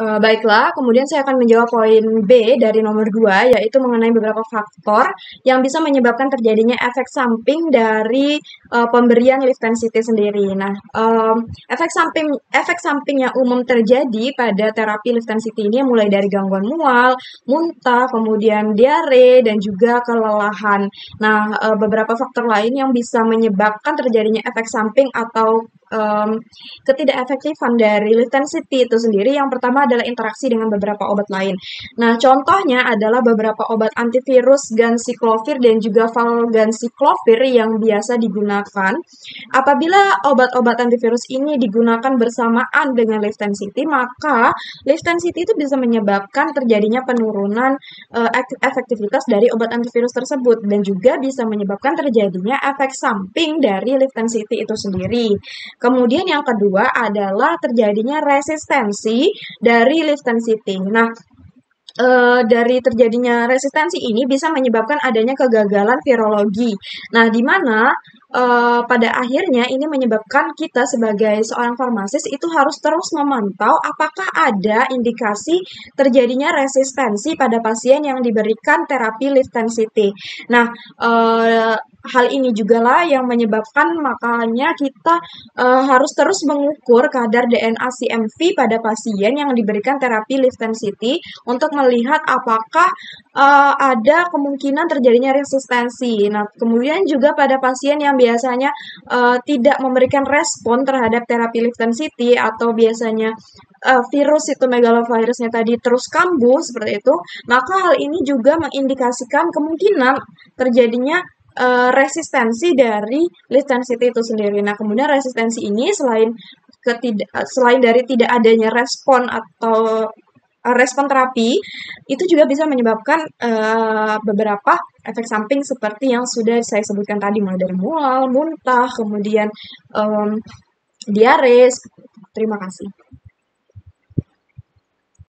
Baiklah, kemudian saya akan menjawab poin B dari nomor 2, yaitu mengenai beberapa faktor yang bisa menyebabkan terjadinya efek samping dari pemberian Liftensity sendiri. Nah, efek samping yang umum terjadi pada terapi Liftensity ini mulai dari gangguan mual, muntah, kemudian diare, dan juga kelelahan. Nah, beberapa faktor lain yang bisa menyebabkan terjadinya efek samping atau ketidakefektifan dari Liftensity itu sendiri, yang pertama adalah interaksi dengan beberapa obat lain. Nah, contohnya adalah beberapa obat antivirus ganciclovir dan juga valganciclovir yang biasa digunakan. Apabila obat-obat antivirus ini digunakan bersamaan dengan Liftensity, maka Liftensity itu bisa menyebabkan terjadinya penurunan efektivitas dari obat antivirus tersebut dan juga bisa menyebabkan terjadinya efek samping dari Liftensity itu sendiri. Kemudian yang kedua adalah terjadinya resistensi dari Liftensity. Nah, dari terjadinya resistensi ini bisa menyebabkan adanya kegagalan virologi. Nah, di mana pada akhirnya ini menyebabkan kita sebagai seorang farmasis itu harus terus memantau apakah ada indikasi terjadinya resistensi pada pasien yang diberikan terapi Liftensity. Nah, hal ini juga lah yang menyebabkan makanya kita harus terus mengukur kadar DNA CMV pada pasien yang diberikan terapi Liftensity untuk melihat apakah ada kemungkinan terjadinya resistensi. Nah, kemudian juga pada pasien yang biasanya tidak memberikan respon terhadap terapi Liftensity atau biasanya virus itu megalovirusnya tadi terus kambuh seperti itu, maka hal ini juga mengindikasikan kemungkinan terjadinya resistensi dari Liftensity itu sendiri. Nah, kemudian resistensi ini selain dari tidak adanya respon atau respon terapi, itu juga bisa menyebabkan beberapa efek samping seperti yang sudah saya sebutkan tadi, mulai dari mual, muntah, kemudian diare. Terima kasih.